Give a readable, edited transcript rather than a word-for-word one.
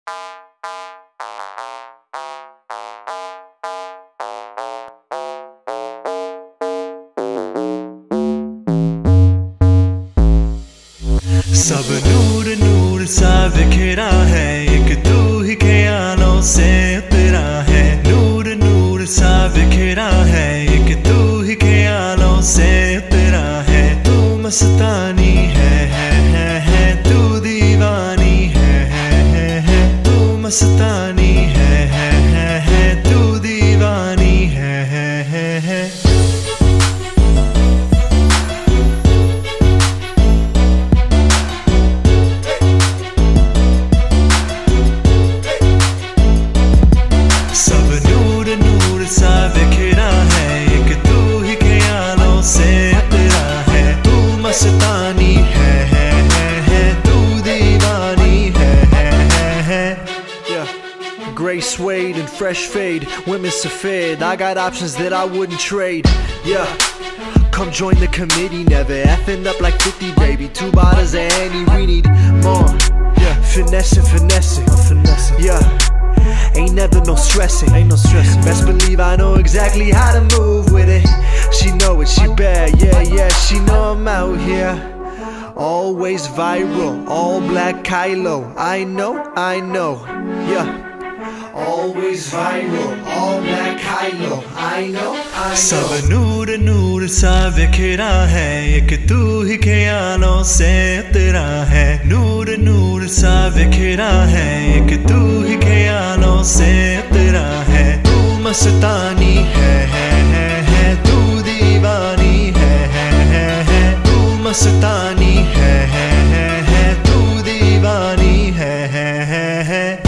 सब नूर नूर सा बिखरा है, एक तू ही ख्यालों से उतरा है। नूर नूर सा बिखरा है, एक तू ही ख्यालों से उतरा है। तू मस्तानी है तू दीवानी है तू मस्तानी है तू दीवानी है। सा बिखरा है, एक तू ही ख्यालों से उतरा है। तू मस्तानी है तू दीवानी है। Gray suede and fresh fade, women Safed. I got options that I wouldn't trade. Yeah, come join the committee. Never effing up like 50, baby. 2 bottles of Annie, we need more. Yeah, finessing. Yeah. Ain't never no stressing, Best believe I know exactly how to move with it. She know it, she bad, yeah, she know I'm out here. Always viral, all black Kylo. I know, yeah. Always viral, all black Kylo. I know. सब नूर नूर सा बिखरा है, एक तू ही ख्यालों से उतरा है। नूर नूर सा बिखरा है, एक तू ही ख्यालों से उतरा है। तू मस्तानी है तू दीवानी है तू मस्तानी है तू दीवानी है।